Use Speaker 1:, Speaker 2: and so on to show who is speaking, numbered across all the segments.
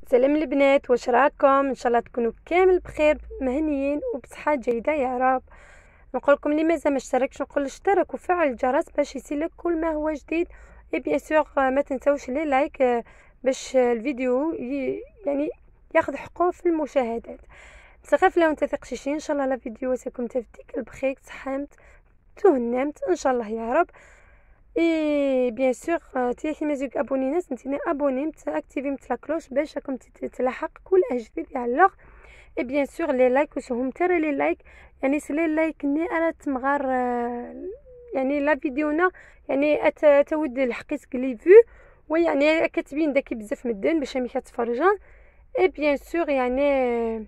Speaker 1: سلام البنات، واش راكم؟ ان شاء الله تكونوا كامل بخير مهنيين وبصحه جيده يا رب. نقول لكم اللي مازال ما اشتركش نقول اشترك وفعل الجرس باش يصلك كل ما هو جديد. اي بيان سور ما تنسوش لي لايك باش الفيديو يعني ياخذ حقه في المشاهدات. بصغير لا تثقش ان شاء الله لا فيديو ساكم تفديك البخير صحمت تهنمت ان شاء الله يا رب. اي بيان سور تيحي مازال ابوني ناس نتينا ابوني اكتيفي لا كلوش باش راكم تلحق كل جديد يعلق. اي بيان سور لي لايك وسهم ترى لي لايك يعني سلي لايك ني انا تمغار يعني لا فيديونا يعني تود الحقيت لي فيو ويعني كاتبين داكي بزاف مدن باش ملي كتفرجان. اي بيان سور يعني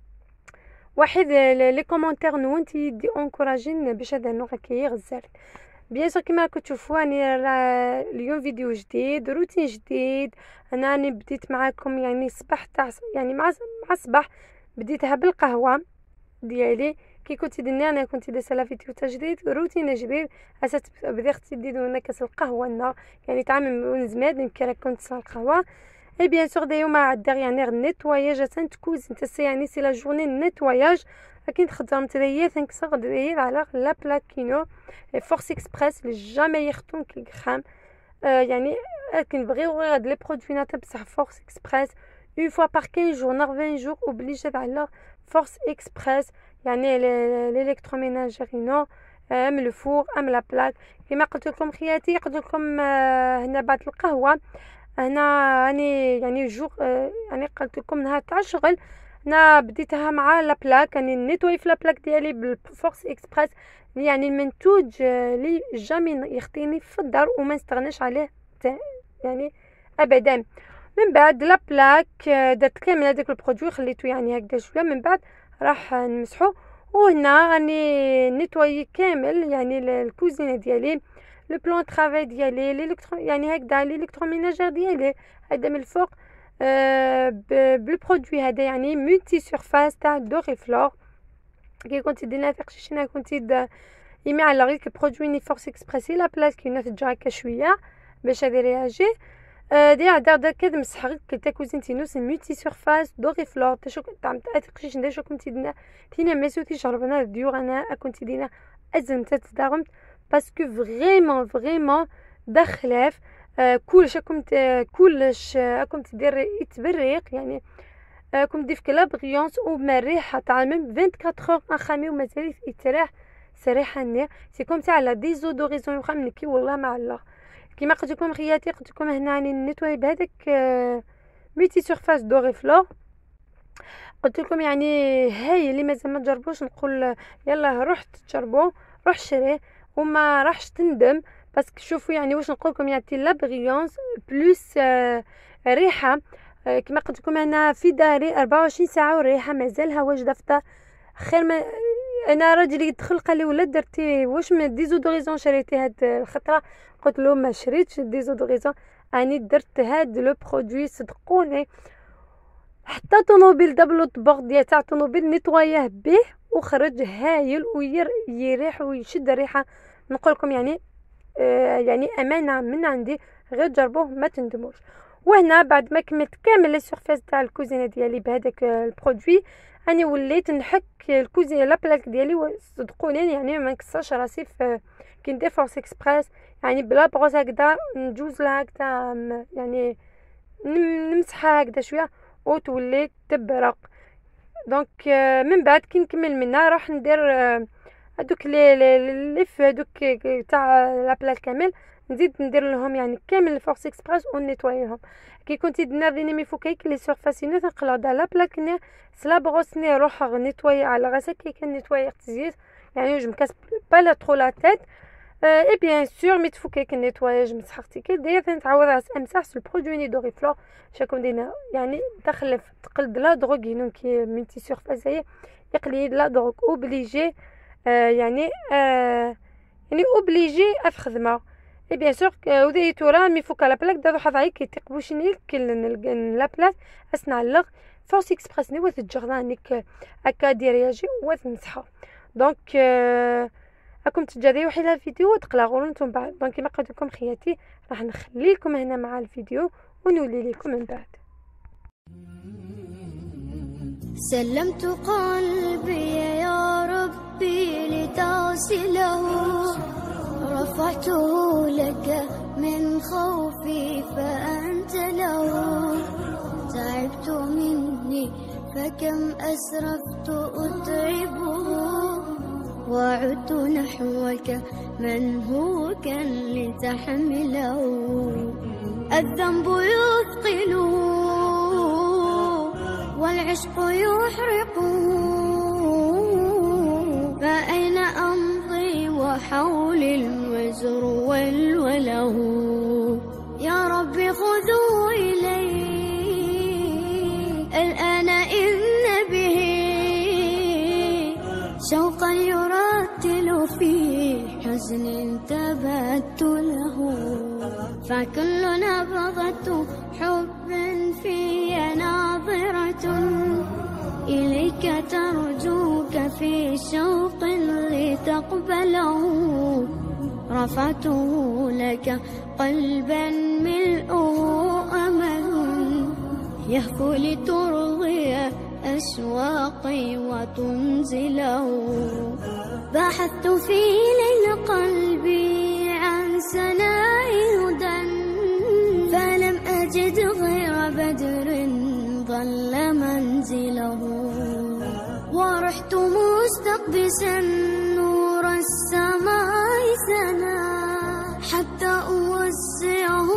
Speaker 1: واحد لي كومونتير نونتي دي انكوراجين باش هذا النوع كيغزال. بيان سور كما راكم تشوفوا اني اليوم فيديو جديد روتين جديد. انا راني بديت معاكم يعني صباح تاع يعني مع صباح بديتها بالقهوه ديالي كي كنت درنا انا كنت دايره فيديو تاع جديد روتين جديد اسات بديت تديروا كاس القهوه لنا يعني طعم من زمان يمكن كنت القهوه. اي بيان سور دايو مع ديغيانير نيتواياج تنتكوز نتا يعني سي لا جورني نيتواياج لكن خدمت ليا تنكسر داير على لا بلاكينو فورس اكسبريس اللي جامي يخطون كي خام يعني كنبغيو غير هاد لي برودوي نتا بصح فورس اكسبريس اون فوا بار 15 جور نار 20 جور اوبليجي على فورس اكسبريس يعني الالكتروميناجيرينو ام لو فور ام لا بلاك. كما قلت لكم خياتي قلت لكم هنا بعد القهوه هنا راني يعني جوغ يعني قلت لكم نهار تاع الشغل انا بديتها مع لا بلاك يعني نيتوي في لا بلاك ديالي بالفورس اكسبريس يعني المنتوج اللي جامي يخطيني في الدار وما نستغناش عليه يعني ابدا. من بعد لا بلاك درت كامل هذاك البرودوي خليته يعني هكذا شويه من بعد راح نمسحو وهنا راني نيتوي كامل يعني الكوزينه ديالي لو بلان طرافاي ديالي الالكترو يعني هكذا الالكتروميناجير ديالي هذا من الفوق بالبرودوي هذا يعني ملتي سيرفاس تاع دوريفلور كي كنت دينا تقشيشنا كنت يمي على غير برودوي ني فورس اكسبريس لا بلاص كي نتجا هكا شويه باش هذا رياجي دير دار كذا مسح غير كتا كوزينتي نوس ملتي سيرفاس دوريفلور تشو تاع تقشيش ندير شو كنت دينا تينا مسوتي شربنا ديور انا كنت دينا ازمت تدارمت باسكو فريمون دخلاف كلش راكم تدير يتبريق يعني راكم تضيف كلا بغيونس وما ريحه تاع ميم 24 اور خامي ومازال يتراح سريحه النير سي كوم تاع لا ديزودوريزون يخمن كي والله مع الله. كيما قلت لكم خياتي قلت لكم هنا راني نيتواي بهذاك ميتي سيرفاس دوريفلور قلت لكم يعني هاي اللي مازال ما تجربوش نقول يلا روح تجربوا روح شريه وما راحش تندم باسكو شوفوا يعني واش نقول لكم يعطي لا بريونس بلس ريحه كما قلت لكم انا في داري 24 ساعه والريحه مازالها واجده في الدار خير ما انا راجلي دخل قال لي ولا درتي واش من ديزودوريزون شريتي هاد الخطره قلت له ما شريتش ديزودوريزون اني درت هاد لو برودوي صدقوني حتى طوموبيل دبلو بورد ديال تاع طوموبيل نيتواياه به وخرج هايل ويريح ويشد الريحه. نقول لكم يعني يعني امانه من عندي غير جربوه ما تندموش. وهنا بعد ما كملت كامل لي سيرفيس تاع الكوزينه ديالي بهذاك البرودوي اني وليت نحك الكوزينه لا بلاك ديالي صدقوني يعني ما نكسرش راسي في كي ندير فورس اكسبريس يعني بلا بروز هكذا نجوز لها هكذا يعني نمسحها هكذا شويه وتولي تبرق. دونك من بعد كي نكمل منها راح ندير هذوك لي في هذوك تاع لا بلاك كامل نزيد ندير لهم يعني كامل الفورس اكسبريس ونيتوايهم كي كنت دينا مي فوكيك لي سورفاسينو تنقلع لا بلاك ني سلا بروسني روح نيتواي على راسك كي كان نيتواي تزيد يعني جو مكاس با لا ترو لا تيت اي بيان سور مي تفوكيك النيتواياج مسحتي كي داير تنعاود امسح سو البرودوي ني دوريفلور شاكم دينا يعني دخل تقلد لا دروغ هنا كي ملتي سيرفاس هي يقلي لا دروغ اوبليجي يعني يعني اوبليجي اف خدمه. اي بيان سور وديتو راه مي فوك لا بلاك دارو حضاي كي تقبوشني لا بلاك اسنع اللغ فورس اكسبريس ني وث الجردانيك هكا ديرياجي وث مسحه. دونك راكم تجريو حيل الفيديو وتقلاو نتوما بعد. دونك كما قلت لكم خياتي راح نخلي لكم هنا مع الفيديو ونولي لكم من بعد.
Speaker 2: سلمت قلبي يا ربي لتصله، رفعته لك من خوفي فأنت له. تعبت مني فكم أسرفت أتعبه، وعدت نحوك من هو كان لتحمله. الذنب يثقله والعشق يحرقه، فأين أمضي وحولي الوزر والوله. يا ربي خذوا إلي الآن إن به شوقا يرتل في حزن تبت له. فكل نبضة حب في ناظرة إليك ترجوك في شوق لتقبله. رفعته لك قلبا ملؤه أمل يهفو لترضي أشواقي وتنزله. بحثت في ليل قلبي عن سناء هدى، فلم أجد غير بدر ظل منزله. ورحت مستقبسا نور السماء سنا، حتى أوسعه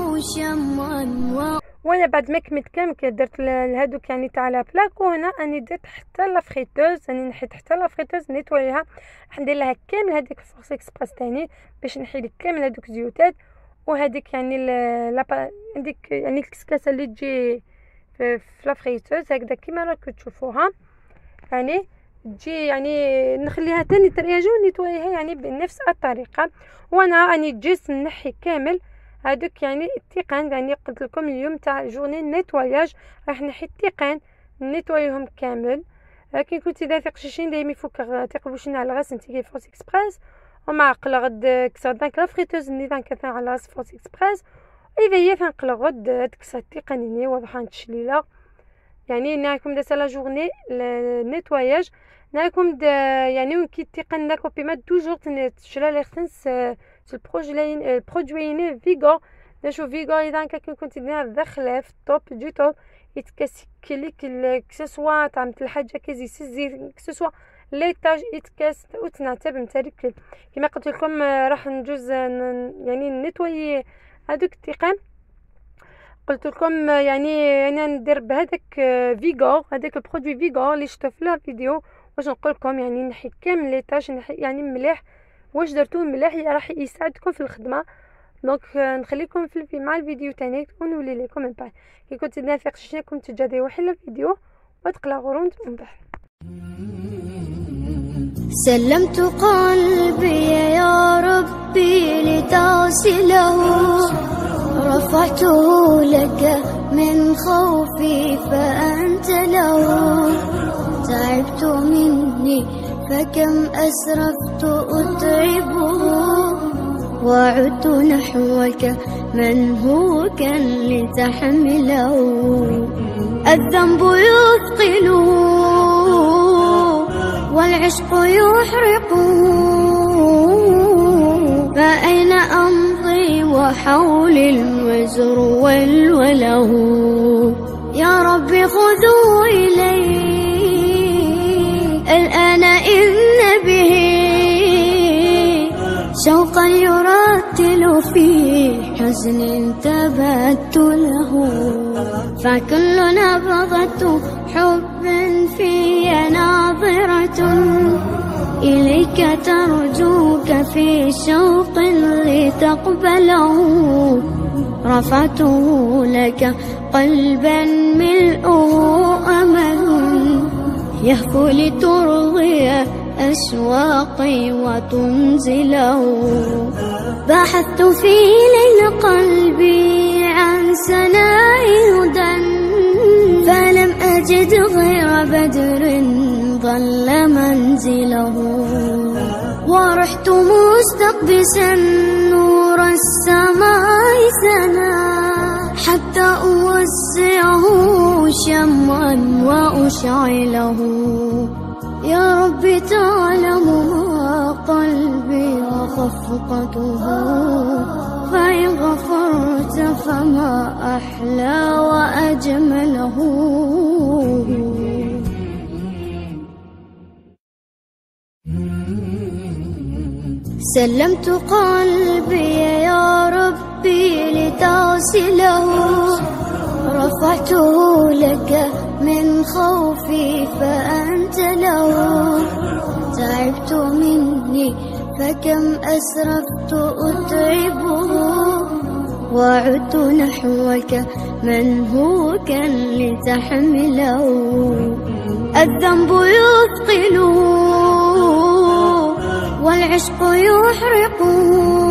Speaker 2: شمعا
Speaker 1: وانا بعد ما كملت كامل درت لهادوك يعني تاع لا بلاك، وهنا اني درت حتى لا فريتوز، اني نحيت حتى لا فريتوز نيتوايها، راح ندير لها كامل هذيك الفورس اكسبريس تاني باش نحيد كامل هذوك الزيوتات. وهذيك يعني هذيك يعني الكسكاسه اللي تجي في لا فريتوز هكذا كيما راكم تشوفوها، يعني تجي يعني نخليها تاني ترياجو ونيتوايها يعني بنفس الطريقه. وانا اني جيت نحي كامل هادوك يعني التيقان، يعني قلت لكم اليوم تاع جورني نيتواياج راح نحي التيقان نيتوايهم كامل. كي كنتي داير قشيشين دايما يفوك تقلبوشين على غاس نتيجي فورس اكسبريس، ومع قلغد كسر دانك لا فريتوز ني دانك على غاس فورس اكسبريس. اذا هي تنقلغد تكسر التيقانيني واضحه تشليله. يعني نراكم دا لا جورني نيتواياج نراكم يعني كي التيقان داكو بما توجور تشلا لي خصنس البرودويين فيغور. نشوف فيغور اذا كي كنت داخله في الطوب دي توب يتكاس كليك كسوا تاع الحاجه كيزي سيزي كسوا ليطاج يتكاس وتنعتب متارك كما قلت لكم. راح نجوز يعني نيتوايي هذوك التيقان. قلت لكم يعني انا ندير بهذاك فيغور، هذاك البرودوي فيغور اللي شفتو في الفيديو. واش نقول لكم يعني نحي كامل ليطاج نحي يعني مليح. واش درتوه مليح راح يساعدكم في الخدمه. دونك نخليكم في مع الفيديو تاني ونولي لكم من بعد كي كنت نافق شناكم تجاديو حل الفيديو وتقلا غروند من بعد.
Speaker 2: سلمت قلبي يا ربي لتصله، رفعته لك من خوفي فأنت له. تعبت مني فكم أسرفت أتعبه، وعدت نحوك من هو كان لتحمله. الذنب يثقله والعشق يحرقه، فأين أمضي وحولي الوزر والوله. يا ربي خذوا إلي الآن إن به شوقا يرتل في حزن تبت له. فكل نبضة حب في ناظرة إليك ترجوك في شوق لتقبله. رفعته لك قلبا ملؤه أمل يهفو لترضي أشواقي وتنزله. بحثت في ليل قلبي عن سناء هدى، فلم أجد غير بدر ظل منزله. ورحت مستقبسا نور السماء سنا، حتى أوسعه شمعا وأشعله. يا رب تعلم ما قلبي وخفقته، فإن غفرت فما أحلى وأجمله. سلمت قلبي يا ربي لتغسله، رفعته لك من خوفي فأنت له. تعبت مني فكم أسرفت أتعبه، وعدت نحوك منهوكا لتحمله. الذنب يثقله والعشق يحرقه،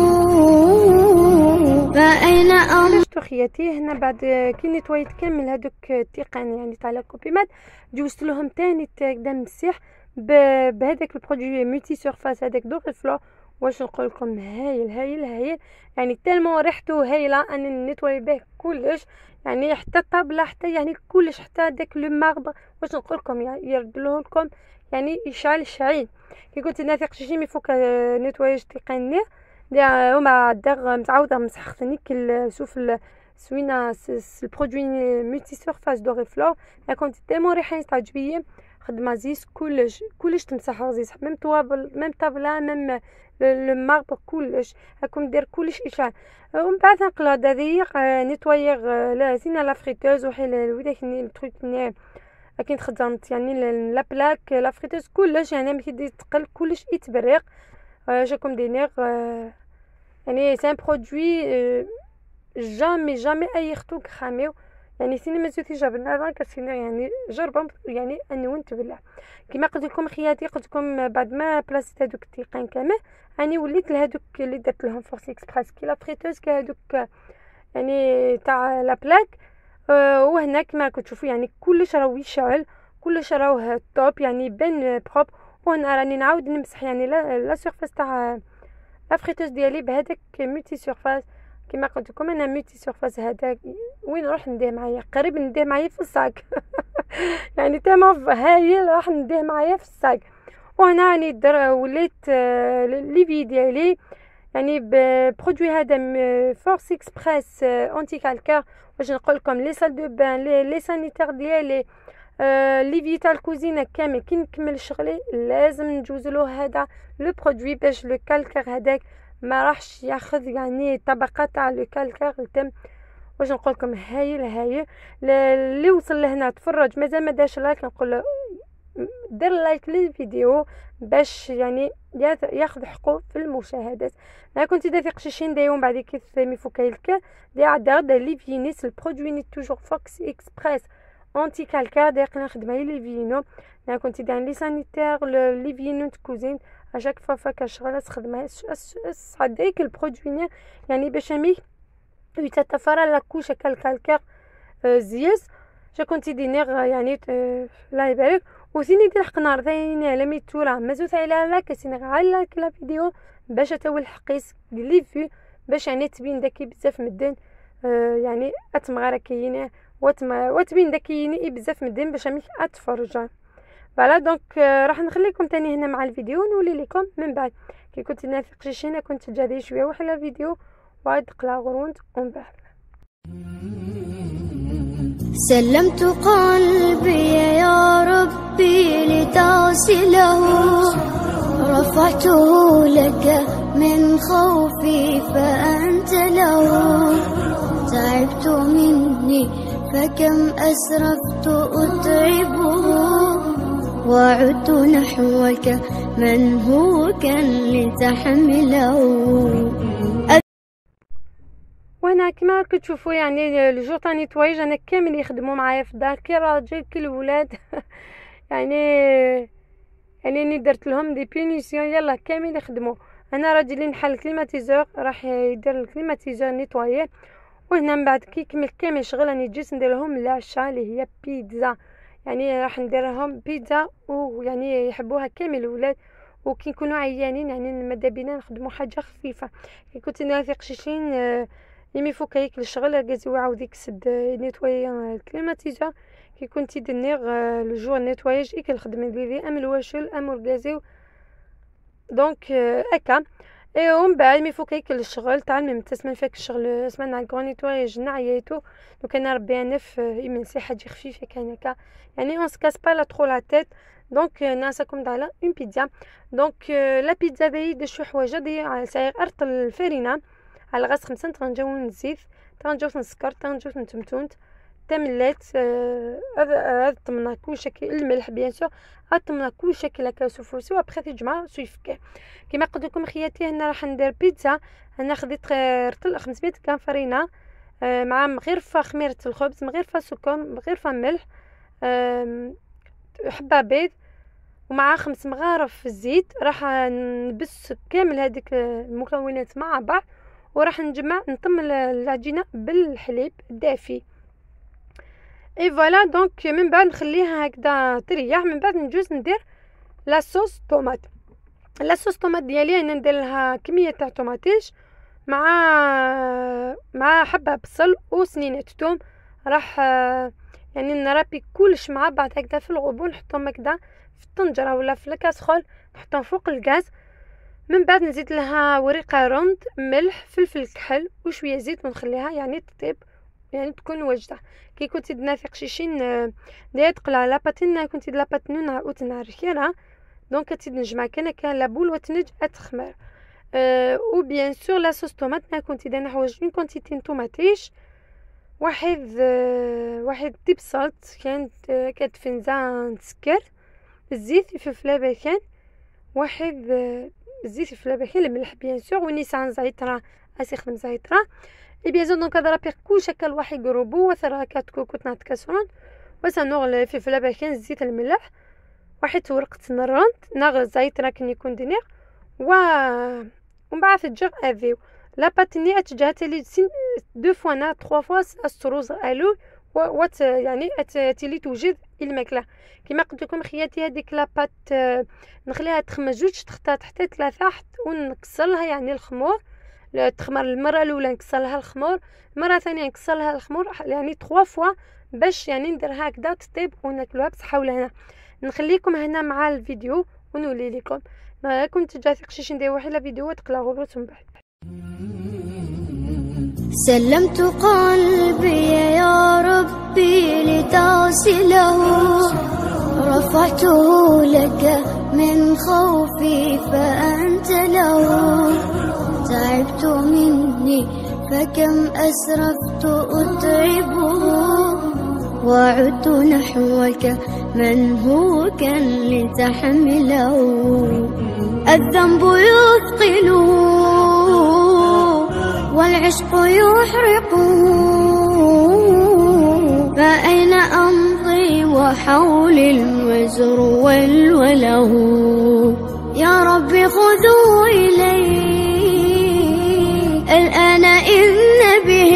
Speaker 2: فأين
Speaker 1: علاش خياتي هنا بعد كي نيتوايت كامل هذوك التقان يعني تاع لا كوبيمات، جوزت لهم تاني قدام المسيح بهذاك البرودوي ملتي سيرفاس هذاك دوريفلور. واش نقول لكم، هايل هايل هايل يعني تالمون ريحته هايله. انا نيتواي به كلش يعني حتى الطابله حتى يعني كلش حتى داك لو ماربر. واش نقول لكم يعني يردلوه لكم يعني يشعل شعيل. كي قلت ناثق شي مي فوك نيتواياج تقنيه هما داغ متعوده مسحختني كل شوف سوينا البرودوي ملتي سيرفاس دوريفلور. كنت تالمون ريحه تعجبيه خدمه زيس كلش تمسح زيس، ميم طوابل ميم طابله ميم لو ماربر كلش هاكم دير كلش اشعال. ومن بعد نقلا دقيق نيتوايير لا زينا لا فريتوز وحيل وداك التروك كي خدمت يعني لا بلاك لا فريتوز كلش يعني ملي كيدي تقل كلش يتبرق. جاكم دينير يعني سان برودوي جامي اي خطوك خاميو يعني سيني ما زوتي جابنا هذا كسيني يعني جربهم يعني اني وانت بالله. كما قلت لكم خياتي قلت لكم بعد ما بلاصيت هذوك التيقان كامل اني وليت لهذوك اللي درت لهم فورس اكسبريس كي لا فريتوز كهذوك يعني تاع لا بلاك. وهنا كما كتشوفوا يعني كلش راهو يشعل كلش راهو توب يعني بن بروب. وهنا راني نعاود نمسح يعني لا سيرفاس تاع لا فريتوز ديالي بهذاك ملتي سيرفاس. كما قلت لكم انا ملتي سيرفاس هذاك وين نروح نديه معايا قريب نديه معايا في الصاك يعني تمام هايل راح نديه معايا في الصاك. وهنا راني وليت لي في ديالي يعني ببرودوي هذا فورس اكسبريس اونتي كالكار. باش نقول لكم لي سال دو بان لي سانيتير ديالي لي في تاع الكوزينه كامل كي نكمل شغلي لازم نجوزلو هذا لو برودوي باش لو كالكار هذاك ما راحش ياخذ يعني طبقه تاع لو كالكار التم. واش نقول لكم هايل اللي وصل لهنا تفرج مازال ما داش لايك نقول له دير لايك للفيديو باش يعني ياخذ حقه في المشاهدات. انا كنت دافق شيشين دايوم بعد كي ثمي فوكايلك دي عداد لي فينيس البرودوي ني توجور فوكس اكسبريس اونتي كالكار دايق نخدمها لي فينو. انا كنت دان لي سانيتير لي فينو تكوزين اشاك فاكا شغله تخدمها صديق البرودوي يعني باش مي يتتفرى لا كوشه كالكار زياس. جا كنت دينير يعني لا يبارك وثيني دير حق نهار ثاني على ميتورا مازوت على لا كسيني على لا فيديو باش تاول الحقيس لي في باش يعني تبين داكي بزاف مدن يعني اتمغرا كاينه وتبين داكيني بزاف مدن باش مي اتفرج. فوالا دونك راح نخليكم تاني هنا مع الفيديو نولي لكم من بعد كي كنت نافق شينا كنت جادي شويه وحلا الفيديو وعاد قلا غروند ومن بعد.
Speaker 2: سلمت قلبي يا ربي لتغسله، رفعته لك من خوفي فأنت له. تعبت مني فكم أسرفت أتعبه، وعدت نحوك منهوكا لتحمله.
Speaker 1: وهنا كما كتشوفوا يعني الجور تاع نيتوايج انا كامل يخدموا معايا في الدار كي راجل كي الولاد يعني ني درت لهم دي بينيسيون يلا كامل يخدموا. انا راجلي نحل الكليماتيزور راح يدير الكليماتيزور نيتوايي. وهنا من بعد كي يكمل كامل شغل راني جيت ندير لهم العشاء اللي هي بيتزا يعني راح ندير لهم بيتزا ويعني يحبوها كامل الولاد. وكي نكونوا عيانين يعني ماذا بينا نخدموا حاجه خفيفه. كي كنت نافق شيشين يمي فوق ياكل الشغل غازي يعاود يكسد نيتواي الكليماتيزور كي كنتي دنيغ لو جور نيتواياج اي كنخدم لي ام الواشل ام الغازي دونك هكا اي ومن بعد مي فوق ياكل الشغل تعلم تسمن فيك الشغل سمعنا على الكرو نيتواياج نعياتو دونك انا ربي نف يمن سي حاجه خفيفه كان هكا يعني اون سكاس با لا ترو لا تيت دونك ناسكم على اون بيتزا دونك لا بيتزا دي شو حوايج دي على سعر ارط الفرينه على غاز 5 تنجاو نزيد تنجاو نسكر تنجاو نتمتونت تملات هذا طمنا كل شكل الملح بيان سور طمنا كل شكل هكا سوفوسي وابخي تجمع سويفك كيما قلت لكم خياتي هنا راح ندير بيتزا. انا خديت رطل 500 غرام فرينه مع مغرفه خميره الخبز مغرفه سكر مغرفه ملح حبه بيض ومع 5 مغارف الزيت. راح نبس كامل هذيك المكونات مع بعض وراح نطم العجينه بالحليب الدافي اي فوالا دونك من بعد نخليها هكذا تريح. من بعد نجوز ندير لاصوص طوماط. لاصوص طوماط ديالي انا ندير لها كميه تاع طوماطيش مع حبه بصل وسنينه ثوم. راح يعني نرابي كلش مع بعض هكذا في الغبون نحطهم هكذا في الطنجره ولا في الكاسرول نحطهم فوق الغاز. من بعد نزيد لها ورقه روند ملح فلفل كحل وشويه زيت ونخليها يعني تطيب يعني تكون واجده. كي كنتي نافق شيشين ديت قلا لاباتين كنتي لاباتنون اوتنا ركيرا دونك كتي نجمع كان لابول وتنج اتخمر او بيان سور لا صوص طوماط كنتي دانا حوايج اون كونتيتي طوماطيش واحد تيب سالت كانت كتفنزا سكر الزيت فلفله باكان واحد الزيت فلفله باكان الملح بيان سور ونيسان زعتره اسيخدم زعتره اي بيان سور دونك هذا رابي كلشي هكا الواحد يقربو وثرا كتكوت نعط كاسرون وسنغل الفلفله باكان الزيت الملح واحد ورقه نرند نغ زعتره كن يكون دينير ومن بعد تجر افيو لا باتني اتجهت لي دو فوا نا 3 فوا استروز الو وات يعني اتلي توجد الماكله. كما قلت لكم خياتي هذيك لاباط نخليها تخمر جوج تختار حتى 3 ونكسرها يعني الخمور تخمر المره الاولى نكسرها الخمور المره الثانيه نكسرها الخمور يعني 3 فوا باش يعني نديرها هكذا تطيب وناكلوها بصحه ولا هنا. نخليكم هنا مع الفيديو ونولي لكم ما كنت جاي ثقشيش ندير واحد الفيديو تقلا غروت من بعد.
Speaker 2: سلمت قلبي يا ربي لتغسله رفعته لك من خوفي فأنت له تعبت مني فكم أسرفت أتعبه وعدت نحوك من هو كان لتحمله الذنب يثقله والعشق يحرقه فأين أمضي وحولي الوزر والوله يا رب خذوا إلي الآن إن به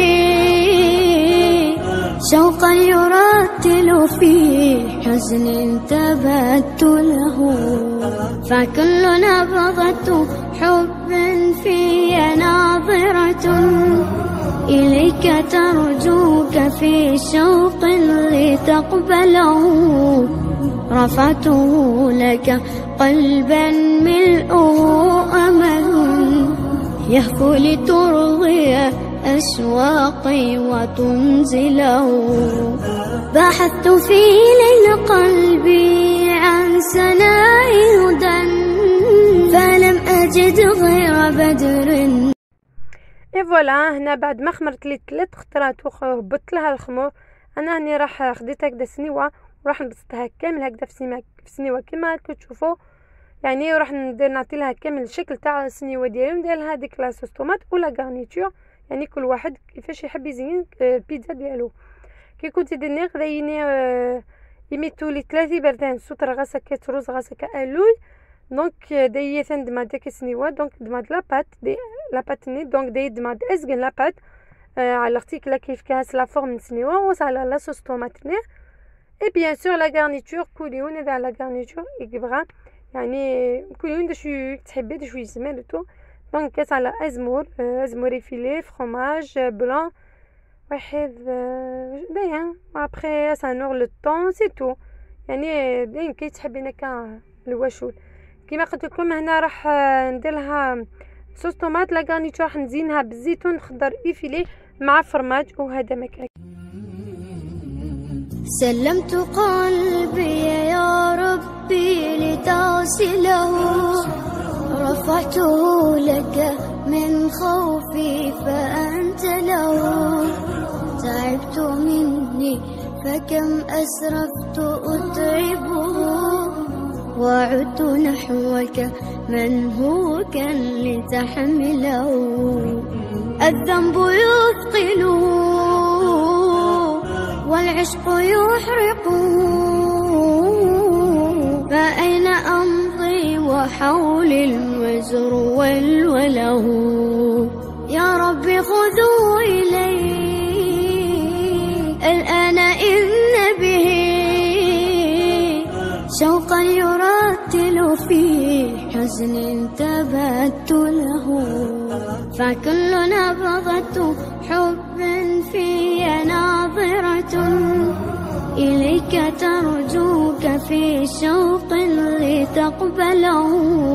Speaker 2: شوقا يرتل في حزن تبت له فكل نبضة حب في ناظرة إليك ترجوك في شوق لتقبله رفعته لك قلبا ملؤه أمل يهفو لترضي أشواقي وتنزله بحثت في ليل قلبي عن سناء هدى فلم أجد غير بدر.
Speaker 1: اي فوالا هنا بعد ما خمرت لي 3 خطرات وهبطت لها الخمور انا هني راح خديت هكذا سنيوه وراح نبسطها كامل هكذا في سنيوه كما كتشوفوا يعني وراح ندير نعطي لها كامل الشكل تاع السنيوه ديالي وندير لها ديك لاصوص طوماط ولا غارنيتور يعني كل واحد كيفاش يحب يزين البيتزا ديالو. كي كنت ديني غدايني يميتو لي 3 بردان سوتر غاسا كتروز غاسا كالوي دونك دايي ثندماد داك السنيوه دونك دماد لاباط ني دونك دايي دماد ازغن لاباط على ارتيكل كيف كاس لا فورم سنيوه وصال لا صوص طوماط ني اي بيان سور لا غارنيتور كوليون هذا لا غارنيتور يبغى يعني كوليون داش تحبي داش يزمر تو دونك كاس على ازمور فيلي فرomage بلان واحد دايا ابخي سانور لو طون سي تو. يعني دايما كي تحبين هكا الواشول. كيما قلت لكم هنا راح ندير لها صوص طوماط لا غانيتور، راح نزينها بالزيتون خضر ايفيلي مع فرماج، وهذا ماكله.
Speaker 2: سلمت قلبي يا ربي لتصله، رفعته لك من خوفي فأنت له، تعبت مني فكم أسرفت أتعبه، وعدت نحوك من هو كان لتحمله، الذنب يثقله والعشق يحرقه، فأين أمضي وحولي الوزر والوله، يا ربي خذوا إلي الآن إن به شوقا يرتل في حزن تبت له، فكل نبضة حب في ناظرة إليك ترجوك في شوق لتقبله،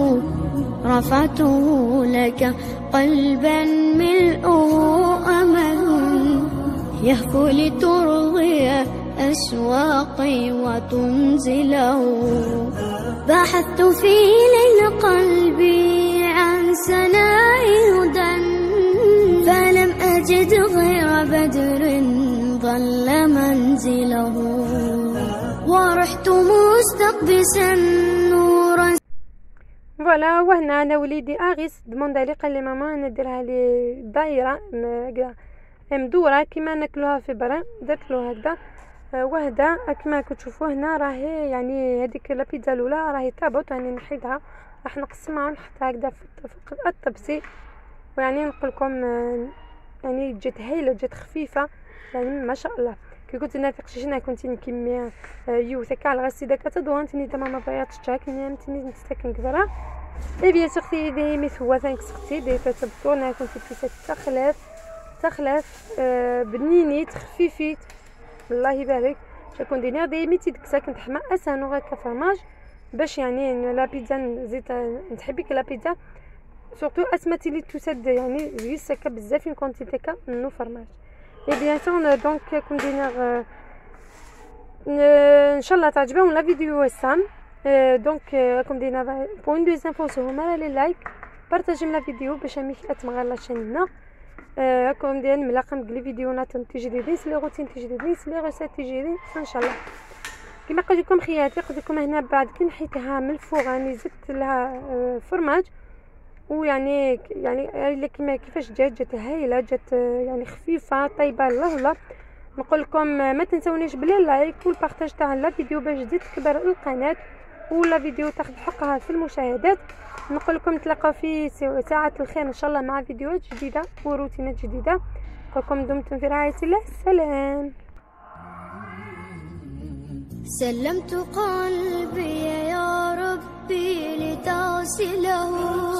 Speaker 2: رفعته لك قلبا ملؤه أمل يهفو لترضي أشواقي وتنزله، بحثت في ليل قلبي عن سناء هدى فلم أجد غير بدر ظل منزله، ورحت مستقبسا نورا.
Speaker 1: فوالا وهنا انا وليدي اغيس دموندا لي قال لي ماما نديرها لي دايره مدوره كيما ناكلوها في برا، درت له هكذا. وهذا كما كتشوفوا هنا راهي يعني هذيك لا بيتزا الاولى راهي طابت، يعني نحيدها راح نقسمها ونحطها هكذا في الطبسي. ويعني نقول لكم يعني جات هايله، جات خفيفه يعني ما شاء الله. كي كنت نافق شينا كنت نكمي يوثا كاع غسيده كتدوانتني تما ما بغيتش تاكل نمتني نستكن كبره. اي بيان سور سي دي مثوا ثانك سختي دي تبطونا كنت في تخلاف بنينيت خفيفيت الله يبارك. شكون دينير دايما تيدكسا كنت حما اسانو غير كفرماج باش يعني لا بيتزا زيت نتحبيك لا بيتزا سورتو اسمتي لي تسد يعني يسكا بزاف كونتيتي كا نو فرماج. اي بيان سور دونك كون دينير ان شاء الله تعجبهم لا فيديو السام. دونك راكم دينا بوين دو انفو هما لي لايك بارطاجي لا فيديو باش امي تمغال لا شاننا. راكم ديال ملاقم بلي فيديوهات تجديدين لي روتين تجديدين لي ريسيت تجديدين ان شاء الله. كما قلت لكم خياتي قلت لكم هنا بعد كي نحيتها من الفوق راني زدت لها فرماج، ويعني يعني كما كيفاش جات هايله، جات يعني خفيفه طيبه الله الله. نقول لكم ما تنسونيش بلي لايك والبارطاج تاع لا فيديو باش تزيد تكبر القناه ولا فيديو تاخذ حقها في المشاهدات. نقول لكم نتلاقاو في ساعه الخير ان شاء الله مع فيديوهات جديده وروتينات جديده. نقول لكم دمتم في رعايه الله. سلام.
Speaker 2: سلمت قلبي يا ربي لتصله،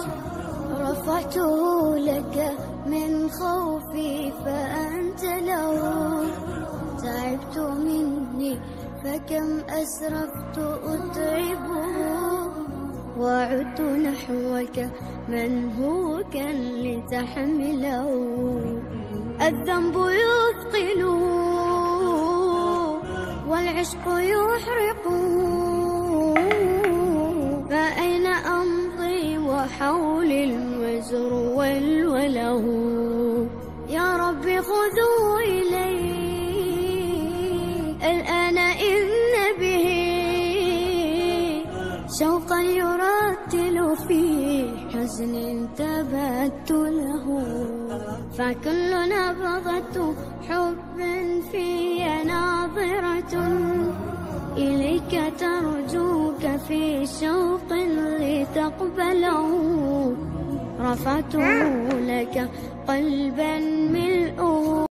Speaker 2: رفعته لك من خوفي فأنت له، تعبت مني فكم أسرفت أتعبه، وعدت نحوك من هو كان لتحمله، الذنب يثقله والعشق يحرقه، فأين أمضي وحولي الوزر والوله، يا ربي خذوا إلي الآن إن به شوقا يرتل في حزن تبت له، فكل نبضة حب في ناظرة إليك ترجوك في شوق لتقبله، رفعته لك قلبا ملؤه